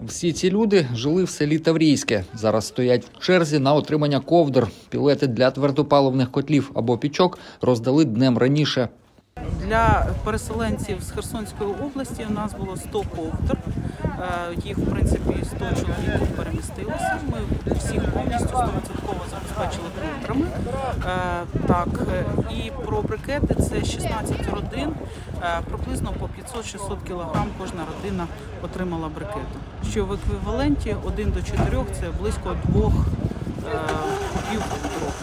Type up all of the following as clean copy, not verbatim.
Всі ці люди жили в селі Таврійське. Зараз стоять в черзі на отримання ковдр. Пілети для твердопаливних котлів або пічок роздали днем раніше. Для переселенців з Херсонської області у нас було 100 ковдр. Їх, в принципі, 100 чоловіків перемістилося. Ми всіх повністю 100% забезпечили ковдрами. Так, і про брикети – це 16 родин, приблизно по 500-600 кг кожна родина отримала брикету. Що в еквіваленті 1 до 4 – це близько 2 кубів дров.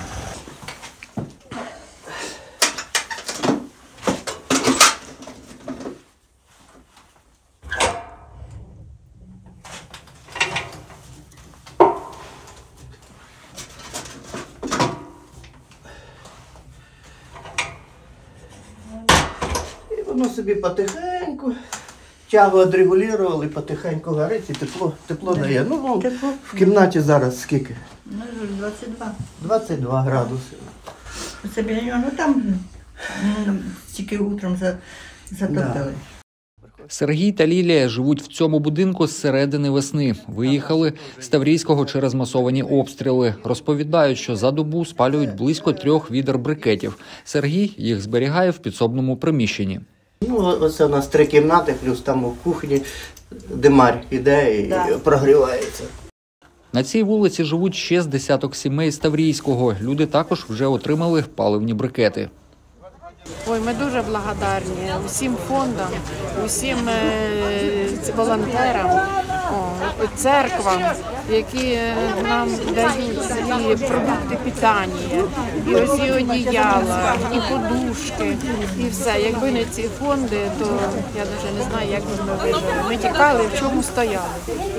Воно собі потихеньку, тягу відрегулювали, потихеньку горить і тепло дає. Ну, в кімнаті зараз скільки? 22. 22 градуси. Це біля нього, ну там тільки утром затоптали. Сергій та Лілія живуть в цьому будинку з середини весни. Виїхали з Таврійського через масовані обстріли. Розповідають, що за добу спалюють близько 3 відер брикетів. Сергій їх зберігає в підсобному приміщенні. Ну, оце у нас 3 кімнати, плюс там у кухні димар іде і прогрівається. На цій вулиці живуть ще з десяток сімей з Таврійського. Люди також вже отримали паливні брикети. Ой, ми дуже благодарні усім фондам, усім волонтерам, церквам, які нам дають і продукти питання, і ось і одіяла, і подушки, і все. Якби не ці фонди, то я навіть не знаю, як би ми вижили. Ми тікали, в чому стояли.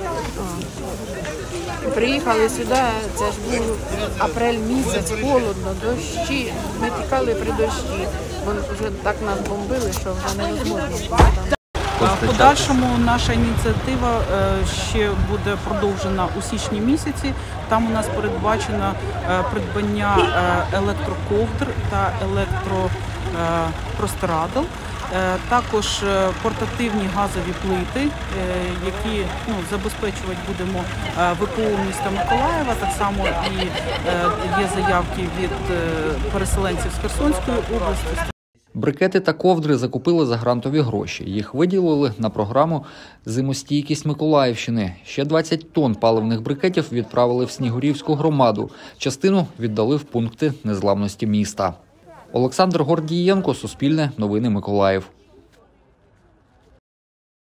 Приїхали сюди, це ж був апрель місяць, холодно, дощі. Ми тікали при дощі, бо вже так нас бомбили, що вже невозможно було. В подальшому наша ініціатива ще буде продовжена у січні місяці. Там у нас передбачено придбання електроковдр та електропростирадл. Також портативні газові плити, які забезпечувати будемо ВПО міста Миколаєва. Так само і є заявки від переселенців з Херсонської області. Брикети та ковдри закупили за грантові гроші. Їх виділили на програму «Зимостійкість Миколаївщини». Ще 20 тонн паливних брикетів відправили в Снігурівську громаду. Частину віддали в пункти незламності міста. Олександр Гордієнко, Суспільне новини Миколаїв.